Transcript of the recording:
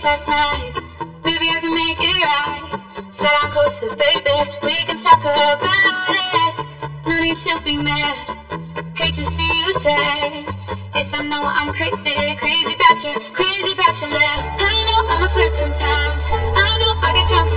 last night. Maybe I can make it right. Sit down closer, baby, we can talk about it. No need to be mad, hate to see you sad. Yes, I know I'm crazy, crazy about you, crazy about your love. I know I'm a flirt sometimes, I know I get drunk